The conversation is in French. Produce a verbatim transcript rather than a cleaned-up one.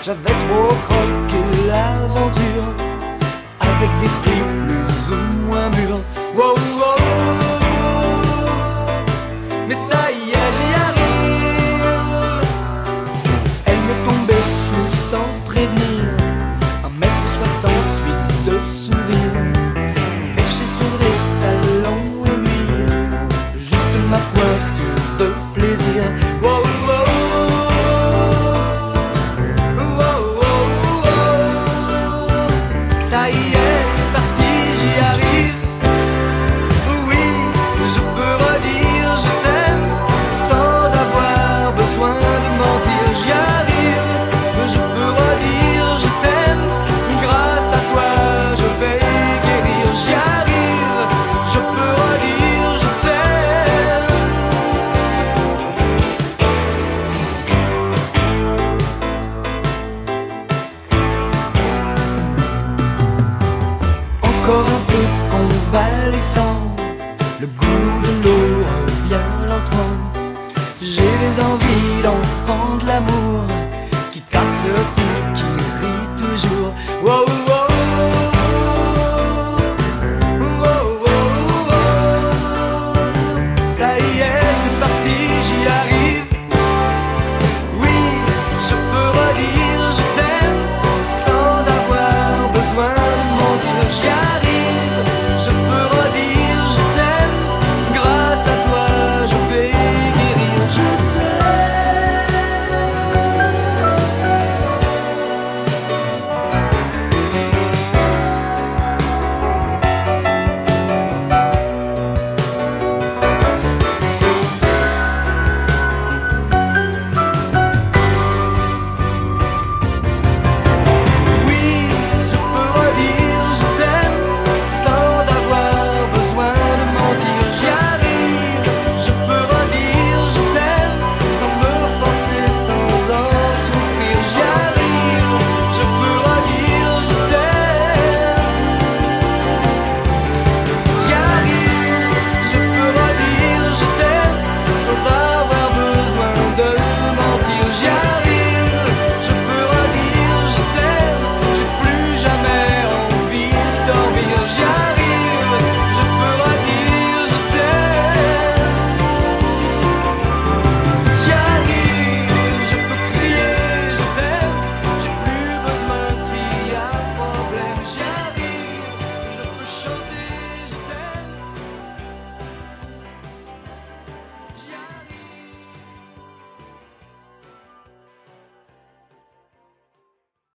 J'avais trop croqué l'aventure avec des fruits plus ou moins mûrs. Wow, wow. Mais ça y est, j'y arrive. Elle me tombait dessus sans prévenir. Un mètre soixante-huit de sourire, perché sur les talons aiguilles, juste ma pointure de plaisir. Wow, wow. Ça y est, c'est parti, j'y arrive. Oui, je peux redire je t'aime sans avoir besoin de mentir. J'y arrive, je peux redire je t'aime. Grâce à toi, je vais guérir. J'y arrive, je peux redire je t'aime. Encore un peu convalescent, le goût de l'eau revient lentement. J'ai des envies d'enfant, de l'amour qui casse